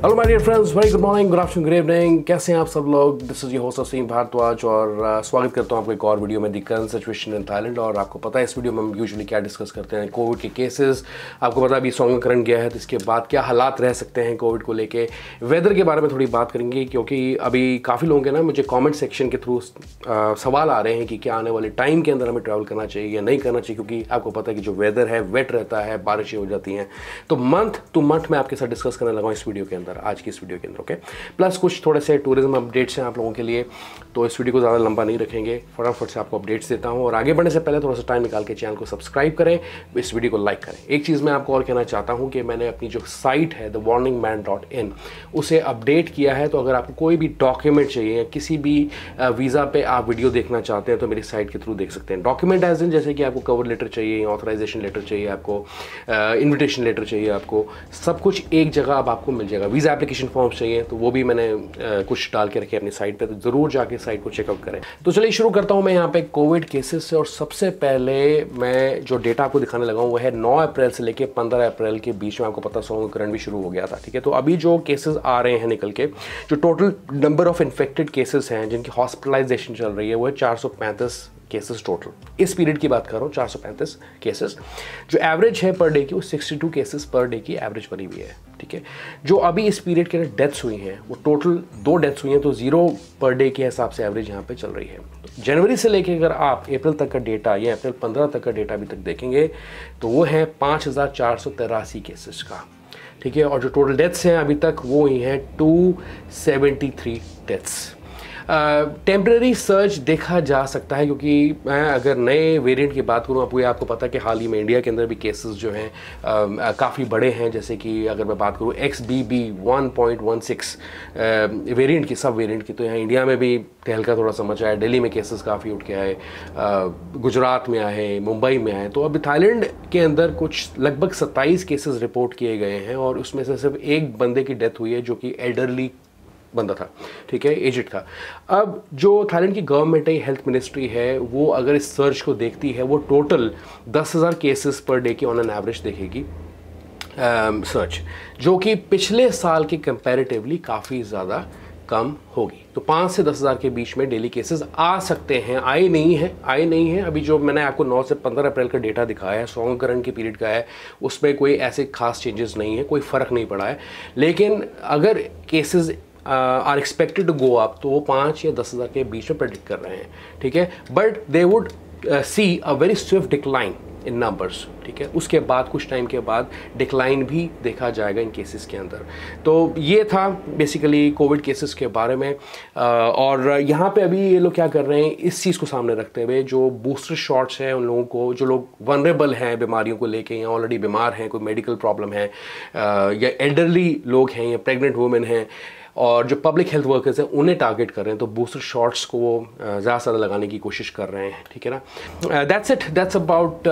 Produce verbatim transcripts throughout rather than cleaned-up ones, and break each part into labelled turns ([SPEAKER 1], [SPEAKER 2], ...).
[SPEAKER 1] Hello my dear friends, very good morning, good afternoon, good evening. कैसे हैं आप सब लोग? This is your host Aseem Bhardwaj और uh, स्वागत करता हूं आपको एक और वीडियो में, the current situation in Thailand. और आपको पता है इस वीडियो में हम यूजुअली क्या डिस्कस करते हैं, कोविड के केसेस। आपको पता है अभी सौंगकरण गया है तो इसके बाद क्या हालात रह सकते हैं कोविड को लेके। वेदर के बारे में थोड़ी बात करेंगे क्योंकि अभी काफ़ी लोगों के ना मुझे कॉमेंट सेक्शन के थ्रू सवाल आ रहे हैं कि क्या आने वाले टाइम के अंदर हमें ट्रैवल करना चाहिए या नहीं करना चाहिए, क्योंकि आपको पता है कि जो वेदर है वेट रहता है, बारिशें हो जाती हैं। तो मंथ टू मंथ मैं आपके साथ डिस्कस करने लगा हूँ इस वीडियो के अंदर, आज की इस वीडियो के अंदर। ओके, प्लस कुछ थोड़े से टूरिज्म अपडेट्स हैं आप लोगों के लिए, तो इस वीडियो को ज़्यादा लंबा नहीं रखेंगे, फटाफट से आपको अपडेट्स देता हूं। और आगे बढ़ने से पहले थोड़ा सा टाइम निकाल के चैनल को सब्सक्राइब करें, इस वीडियो को लाइक करें। एक चीज़ मैं आपको और कहना चाहता हूं कि मैंने अपनी जो साइट है the warning man dot in उसे अपडेट किया है। तो अगर आपको कोई भी डॉक्यूमेंट चाहिए या किसी भी वीज़ा पे आप वीडियो देखना चाहते हैं तो मेरी साइट के थ्रू देख सकते हैं। डॉक्यूमेंट एज इन जैसे कि आपको कवर लेटर चाहिए, ऑथराइजेशन लेटर चाहिए, आपको इन्विटेशन लेटर चाहिए, आपको सब कुछ एक जगह अब आपको मिल जाएगा। वीज़ा एप्लीकेशन फॉर्म्स चाहिए तो वो भी मैंने uh, कुछ डाल के रखे अपनी साइट पे, तो ज़रूर जाके साइट को चेकआउट करें। तो चलिए शुरू करता हूं मैं यहाँ पे कोविड केसेस से। और सबसे पहले मैं जो डेटा आपको दिखाने लगा हूँ वो है नौ अप्रैल से लेके पंद्रह अप्रैल के बीच में। आपको पता सौंगकरण भी शुरू हो गया था, ठीक है। तो अभी जो केसेस आ रहे हैं निकल के, जो total number of infected cases हैं जिनकी हॉस्पिटलाइजेशन चल रही है वो है चार सौ पैंतीस केसेस टोटल। इस पीरियड की बात कर रहा हूँ, चार सौ पैंतीस केसेस। जो एवरेज है पर डे की वो बासठ केसेस पर डे की एवरेज बनी हुई है, ठीक है। जो अभी इस पीरियड के अंदर डेथ्स हुई हैं वो टोटल दो डेथ्स हुई हैं, तो जीरो पर डे के हिसाब से एवरेज यहाँ पे चल रही है। तो जनवरी से लेकर अगर आप अप्रैल तक का डेटा या अप्रैल पंद्रह तक का डेटा अभी तक देखेंगे तो वो है पाँच हज़ार चार सौ तिरासी केसेस का, ठीक है। और जो टोटल डेथ्स हैं अभी तक वो हुई हैं two seventy three deaths. Temporary uh, surge देखा जा सकता है क्योंकि मैं अगर नए वेरिएंट की बात करूँ, आपको आपको पता है कि हाल ही में इंडिया के अंदर भी केसेस जो हैं uh, काफ़ी बड़े हैं। जैसे कि अगर मैं बात करूँ X B B one point one six variant की, सब वेरिएंट की, तो यहाँ इंडिया में भी तहलका थोड़ा समझ आया। दिल्ली में केसेस काफ़ी उठ के आए, uh, गुजरात में आए, मुंबई में आए। तो अभी थाईलैंड के अंदर कुछ लगभग सत्ताईस केसेस रिपोर्ट किए गए हैं और उसमें से सिर्फ एक बंदे की डेथ हुई है जो कि एल्डरली बंदा था, ठीक है, एजेड था। अब जो थाईलैंड की गवर्नमेंट है, हेल्थ मिनिस्ट्री है, वो अगर इस सर्च को देखती है वो टोटल दस हज़ार केसेस पर डे की ऑन एन एवरेज देखेगी सर्च, जो कि पिछले साल के कंपैरेटिवली काफ़ी ज़्यादा कम होगी। तो पाँच से दस हज़ार के बीच में डेली केसेस आ सकते हैं। आए नहीं है आए नहीं है अभी जो मैंने आपको नौ से पंद्रह अप्रैल का डेटा दिखाया है, सौंगकरण के पीरियड का है, उसमें कोई ऐसे खास चेंजेस नहीं है, कोई फ़र्क नहीं पड़ा है। लेकिन अगर cases are expected to go up तो वो पाँच या दस हज़ार के बीच में प्रेडिक्ट कर रहे हैं, ठीक है। But they would see a very swift decline in numbers, ठीक है। उसके बाद कुछ टाइम के बाद डिक्लाइन भी देखा जाएगा इन केसेस के अंदर। तो ये था बेसिकली कोविड केसेस के बारे में। और यहाँ पे अभी ये लोग क्या कर रहे हैं, इस चीज़ को सामने रखते हुए जो बूस्टर शॉट्स हैं उन लोगों को, जो लोग वनरेबल हैं बीमारियों को लेके या ऑलरेडी बीमार हैं, कोई मेडिकल प्रॉब्लम है, या एल्डरली लोग हैं या प्रेग्नेंट वुमेन हैं और जो पब्लिक हेल्थ वर्कर्स हैं उन्हें टारगेट कर रहे हैं, तो बूस्टर शॉट्स को वो ज़्यादा से ज़्यादा लगाने की कोशिश कर रहे हैं, ठीक है ना। That's it, that's about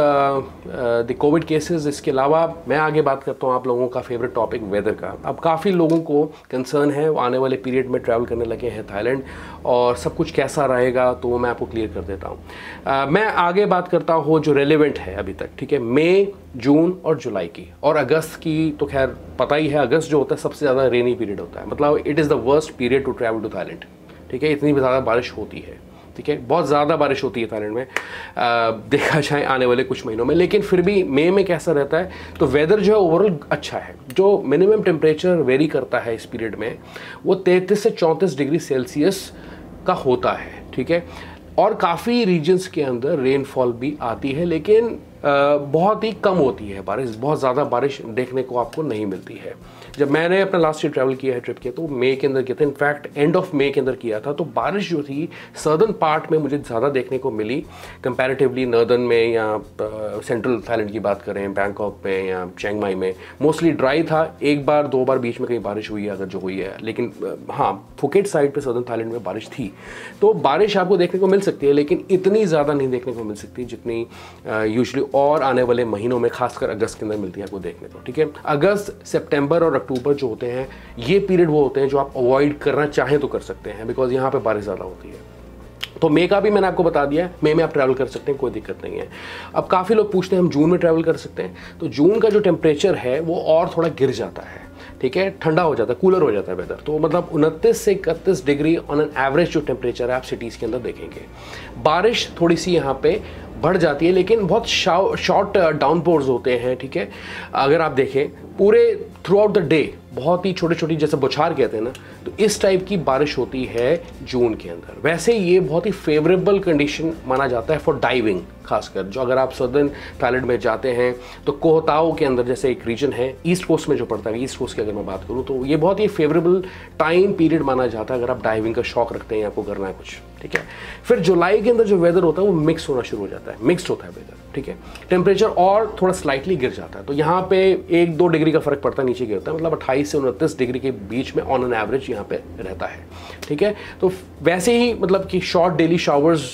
[SPEAKER 1] the covid cases. इसके अलावा मैं आगे बात करता हूँ आप लोगों का फेवरेट टॉपिक वेदर का। अब काफ़ी लोगों को कंसर्न है, वो आने वाले पीरियड में ट्रैवल करने लगे हैं थाईलैंड और सब कुछ कैसा रहेगा, तो वो मैं आपको क्लियर कर देता हूँ। uh, मैं आगे बात करता हूँ जो रेलिवेंट है अभी तक, ठीक है। मई, जून और जुलाई की और अगस्त की तो खैर पता ही है, अगस्त जो होता है सबसे ज़्यादा रेनी पीरियड होता है, मतलब it is the worst period to travel to Thailand, ठीक है। इतनी ज़्यादा बारिश होती है, ठीक है, बहुत ज़्यादा बारिश होती है थाईलैंड में आ, देखा जाए आने वाले कुछ महीनों में। लेकिन फिर भी मई में कैसा रहता है, तो वेदर जो है ओवरऑल अच्छा है। जो मिनिमम टेम्परेचर वेरी करता है इस पीरियड में वो तैंतीस से चौंतीस डिग्री सेल्सियस का होता है, ठीक है। और काफ़ी रीजन्स के अंदर रेनफॉल भी आती है, लेकिन आ, बहुत ही कम होती है बारिश, बहुत ज़्यादा बारिश देखने को आपको नहीं मिलती है। जब मैंने अपना लास्ट ईयर ट्रैवल किया है, ट्रिप किया, तो मई के अंदर किया था, इनफैक्ट एंड ऑफ मई के अंदर किया था। तो बारिश जो थी सदर्न पार्ट में मुझे ज़्यादा देखने को मिली कंपैरेटिवली नॉर्दर्न में या सेंट्रल थाईलैंड की बात करें, बैंकॉक में या चिंग माई में मोस्टली ड्राई था। एक बार दो बार बीच में कहीं बारिश हुई है अगर जो हुई है, लेकिन हाँ फुकेट साइड पर सदर्न थाईलैंड में बारिश थी। तो बारिश आपको देखने को मिल सकती है, लेकिन इतनी ज़्यादा नहीं देखने को मिल सकती जितनी यूजली और आने वाले महीनों में, खासकर अगस्त के अंदर मिलती है आपको देखने को, ठीक है। अगस्त, सितंबर और अक्टूबर जो होते हैं ये पीरियड वो होते हैं जो आप अवॉइड करना चाहें तो कर सकते हैं, बिकॉज यहाँ पे बारिश ज़्यादा होती है। तो मई का भी मैंने आपको बता दिया है, मई में आप ट्रैवल कर सकते हैं, कोई दिक्कत नहीं है। अब काफ़ी लोग पूछते हैं हम जून में ट्रैवल कर सकते हैं, तो जून का जो टेम्परेचर है वो और थोड़ा गिर जाता है, ठीक है, ठंडा हो जाता है, कूलर हो जाता है वेदर। तो मतलब उनतीस से इकतीस डिग्री ऑन एन एवरेज जो टेम्परेचर है आप सिटीज़ के अंदर देखेंगे। बारिश थोड़ी सी यहाँ पे बढ़ जाती है, लेकिन बहुत शॉर्ट डाउनपोर्स होते हैं, ठीक है। अगर आप देखें पूरे थ्रू आउट द डे बहुत ही छोटी छोटी, जैसे बौछार कहते हैं ना, तो इस टाइप की बारिश होती है जून के अंदर। वैसे ये बहुत ही फेवरेबल कंडीशन माना जाता है फॉर डाइविंग, खासकर जो अगर आप सदर्न थाईलैंड में जाते हैं तो कोहताओ के अंदर जैसे एक रीजन है ईस्ट कोस्ट में जो पड़ता है, ईस्ट कोस्ट की अगर मैं बात करूँ तो ये बहुत ही फेवरेबल टाइम पीरियड माना जाता है अगर आप डाइविंग का शौक रखते हैं, आपको करना है कुछ, ठीक है। फिर जुलाई के अंदर जो वेदर होता है वो मिक्स होना शुरू हो जाता है, मिक्स्ड होता है वेदर, ठीक है। टेम्परेचर और थोड़ा स्लाइटली गिर जाता है, तो यहाँ पे एक दो डिग्री का फर्क पड़ता है, नीचे गिरता है, मतलब अट्ठाईस से उनतीस डिग्री के बीच में ऑन एन एवरेज यहाँ पे रहता है, ठीक है। तो वैसे ही मतलब कि शॉर्ट डेली शावर्स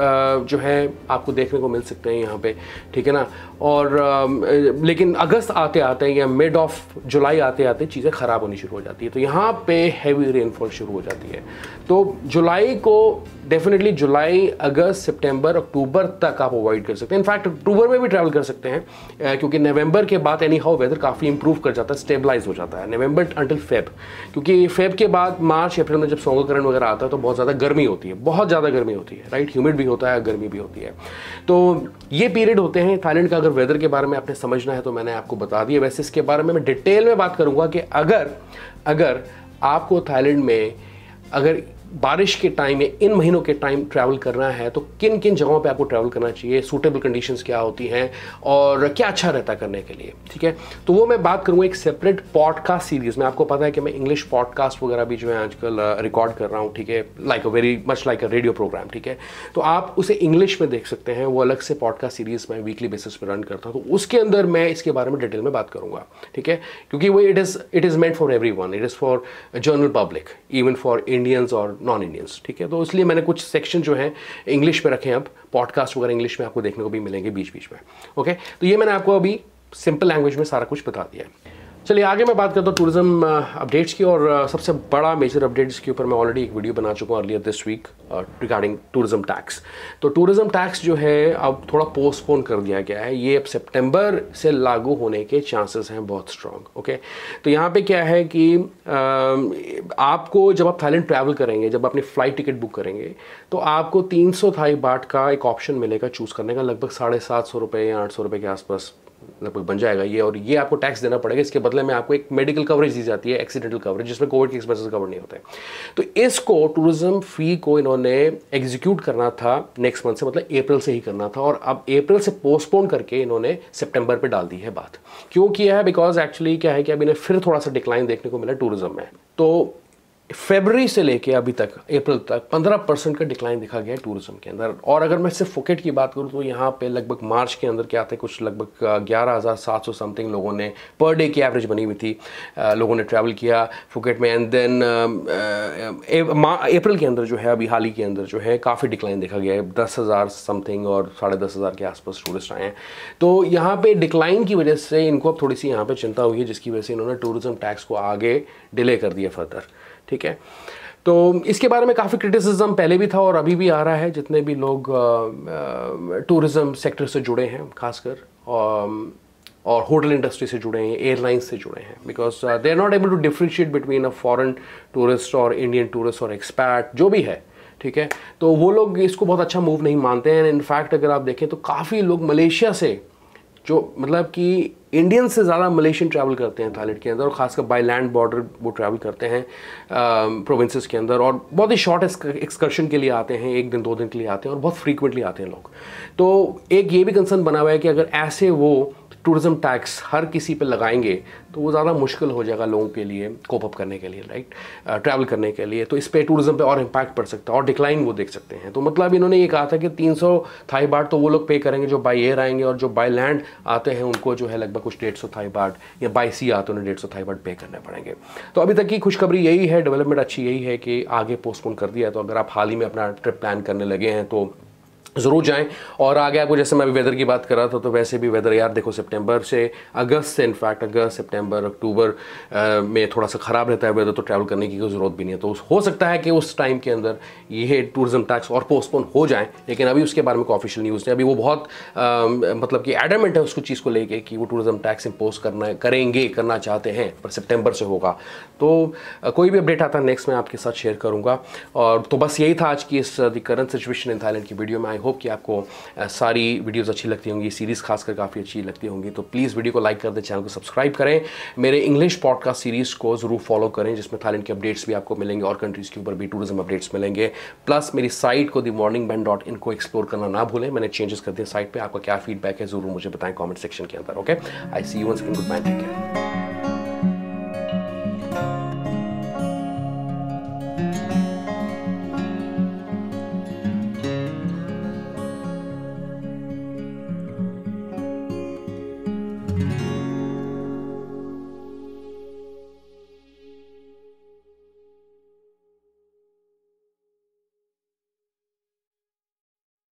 [SPEAKER 1] जो है आपको देखने को मिल सकते हैं यहाँ पे, ठीक है ना। और लेकिन अगस्त आते आते या मिड ऑफ जुलाई आते आते चीज़ें ख़राब होनी शुरू हो जाती है, तो यहाँ पे हैवी रेनफॉल शुरू हो जाती है। तो जुलाई को डेफिनेटली जुलाई, अगस्त, सितंबर, अक्टूबर तक आप अवॉइड कर सकते हैं। इनफैक्ट अक्टूबर में भी ट्रैवल कर सकते हैं, क्योंकि नवंबर के बाद एनी हाउ वेदर काफ़ी इंप्रूव कर जाता है, स्टेबलाइज हो जाता है नवंबर अंटिल फेब, क्योंकि फेब के बाद मार्च अप्रैल में जब सोंगरकरण वगैरह आता है तो बहुत ज़्यादा गर्मी होती है, बहुत ज़्यादा गर्मी होती है, राइट, ह्यूमिड भी होता है, गर्मी भी होती है। तो ये पीरियड होते हैं थाईलैंड का। अगर वेदर के बारे में आपने समझना है तो मैंने आपको बता दिया। वैसे इसके बारे में मैं डिटेल में बात करूँगा कि अगर अगर आपको थाईलैंड में अगर बारिश के टाइम या इन महीनों के टाइम ट्रैवल करना है तो किन किन जगहों पे आपको ट्रैवल करना चाहिए, सूटेबल कंडीशंस क्या होती हैं और क्या अच्छा रहता है करने के लिए, ठीक है। तो वो मैं बात करूँगा एक सेपरेट पॉडकास्ट सीरीज़ में। आपको पता है कि मैं इंग्लिश पॉडकास्ट वगैरह भी जो है आजकल रिकॉर्ड कर रहा हूँ, ठीक है, like a very much like a radio program, ठीक है। तो आप उसे इंग्लिश में देख सकते हैं, वो अलग से पॉडकास्ट सीरीज़ मैं वीकली बेसिस पर रन करता हूँ, तो उसके अंदर मैं इसके बारे में डिटेल में बात करूँगा, ठीक है, क्योंकि वो it is it is meant for everyone, it is for general public, even for Indians और नॉन इंडियंस, ठीक है। तो इसलिए मैंने कुछ सेक्शन जो है इंग्लिश में रखे हैं, अब पॉडकास्ट वगैरह इंग्लिश में आपको देखने को भी मिलेंगे बीच बीच में, ओके। तो ये मैंने आपको अभी सिंपल लैंग्वेज में सारा कुछ बता दिया है। चलिए आगे मैं बात करता हूँ टूरिज्म अपडेट्स की, और सबसे बड़ा मेजर अपडेट जिसके ऊपर मैं ऑलरेडी एक वीडियो बना चुका हूँ earlier this week regarding tourism tax. तो टूरिज्म टैक्स जो है अब थोड़ा पोस्टपोन कर दिया गया है, ये अब सितंबर से लागू होने के चांसेस हैं बहुत स्ट्रॉन्ग, ओके। तो यहाँ पे क्या है कि आपको जब आप थाईलैंड ट्रैवल करेंगे, जब अपनी फ़्लाइट टिकट बुक करेंगे तो आपको तीन सौ थाई बाट का एक ऑप्शन मिलेगा चूज़ करने का, लगभग साढ़े सात सौ रुपये या आठ सौ रुपये के आसपास लगभग बन जाएगा ये, और ये आपको टैक्स देना पड़ेगा। इसके बदले में आपको एक मेडिकल कवरेज दी जाती है, एक्सीडेंटल कवरेज, जिसमें कोविड के एक्सपेंसेस कवर नहीं होते। तो इसको टूरिज्म फी को इन्होंने एग्जीक्यूट करना था नेक्स्ट मंथ से, मतलब अप्रैल से ही करना था, और अब अप्रैल से पोस्टपोन करके इन्होंने सितंबर पे डाल दी है बात। क्यों किया है? बिकॉज एक्चुअली क्या है कि अब इन्हें फिर थोड़ा सा डिक्लाइन देखने को मिला टूरिज्म में। तो फरवरी से लेके अभी तक अप्रैल तक पंद्रह परसेंट का डिक्लाइन देखा गया है टूरिज्म के अंदर। और अगर मैं सिर्फ फुकेट की बात करूँ तो यहाँ पे लगभग मार्च के अंदर क्या थे, कुछ लगभग ग्यारह हज़ार सात सौ समथिंग लोगों ने पर डे की एवरेज बनी हुई थी, लोगों ने ट्रैवल किया फुकेट में। एंड देन अप्रैल के अंदर जो है अभी हाल ही के अंदर जो है काफ़ी डिक्लाइन देखा गया है, दस हज़ार समथिंग और साढ़े दस हज़ार के आसपास टूरिस्ट आए हैं। तो यहाँ पे डिक्लाइन की वजह से इनको अब थोड़ी सी यहाँ पे चिंता हुई है, जिसकी वजह से इन्होंने टूरिज्म टैक्स को आगे डिले कर दिया फर्दर, ठीक है। तो इसके बारे में काफ़ी क्रिटिसिज्म पहले भी था और अभी भी आ रहा है, जितने भी लोग टूरिज़्म सेक्टर से जुड़े हैं खासकर, और होटल इंडस्ट्री से जुड़े हैं, एयरलाइंस से जुड़े हैं, because they are not able to differentiate between a foreign tourist और इंडियन टूरिस्ट और एक्सपैट जो भी है, ठीक है। तो वो लोग इसको बहुत अच्छा मूव नहीं मानते हैं। इनफैक्ट अगर आप देखें तो काफ़ी लोग मलेशिया से, जो मतलब कि इंडियन से ज़्यादा मलेशियन ट्रैवल करते हैं थाईलैंड के अंदर, और खासकर बाय लैंड बॉर्डर वो ट्रैवल करते हैं प्रोविंसेस के अंदर, और बहुत ही शॉर्ट एक्सकर्शन के लिए आते हैं, एक दिन दो दिन के लिए आते हैं, और बहुत फ्रीक्वेंटली आते हैं लोग। तो एक ये भी कंसर्न बना हुआ है कि अगर ऐसे वो टूरिज्म टैक्स हर किसी पे लगाएंगे तो वो ज़्यादा मुश्किल हो जाएगा लोगों के लिए कोप अप करने के लिए, राइट, ट्रैवल करने के लिए। तो इस पे टूरिज्म पे और इम्पैक्ट पड़ सकता है और डिक्लाइन वो देख सकते हैं। तो मतलब इन्होंने ये कहा था कि तीन सौ थाई बाट तो वो लोग पे करेंगे जो बाई एयर आएंगे, और जो बाई लैंड आते हैं उनको जो है लगभग कुछ डेढ़ सौ थाई बाट, या बाई सी आते हैं उन्हें डेढ़ सौ थाई बाट पे करने पड़ेंगे। तो अभी तक की खुशखबरी यही है, डेवलपमेंट अच्छी यही है कि आगे पोस्टपोन कर दिया है। तो अगर आप हाल ही में अपना ट्रिप प्लान करने लगे हैं तो ज़रूर जाएं। और आगे आपको, जैसे मैं अभी वेदर की बात कर रहा था, तो वैसे भी वेदर यार देखो, सितंबर से अगस्त से, इनफैक्ट अगस्त सितंबर अक्टूबर में थोड़ा सा ख़राब रहता है वेदर, तो ट्रैवल करने की कोई ज़रूरत भी नहीं है। तो हो सकता है कि उस टाइम के अंदर ये टूरिज्म टैक्स और पोस्टपोन हो जाए, लेकिन अभी उसके बारे में कोई ऑफिशियल न्यूज़ नहीं। अभी वो बहुत आ, मतलब कि एडमेंट है उसको चीज़ को लेके कि वो टूरिज्म टैक्स इम्पोज करना करेंगे करना चाहते हैं, पर सितंबर से होगा। तो आ, कोई भी अपडेट आता है नेक्स्ट मैं आपके साथ शेयर करूँगा। और तो बस यही था आज की इस the current situation in Thailand की वीडियो में। आई होप कि आपको सारी वीडियोस अच्छी लगती होंगी, सीरीज़ खासकर काफ़ी अच्छी लगती होंगी। तो प्लीज़ वीडियो को लाइक कर दें, चैनल को सब्सक्राइब करें, मेरे इंग्लिश पॉडकास्ट सीरीज़ को ज़रूर फॉलो करें, जिसमें थाईलैंड के अपडेट्स भी आपको मिलेंगे और कंट्रीज़ के ऊपर भी टूरिज्म अपडेट्स मिलेंगे। प्लस मेरी साइट को the morning band dot in को एक्सप्लोर करना ना भूलें, मैंने चेंजेस कर दिए साइट पर। आपका क्या फीडबैक है ज़रूर मुझे बताएं कॉमेंट सेक्शन के अंदर। Okay, I see you once again, goodbye, take care.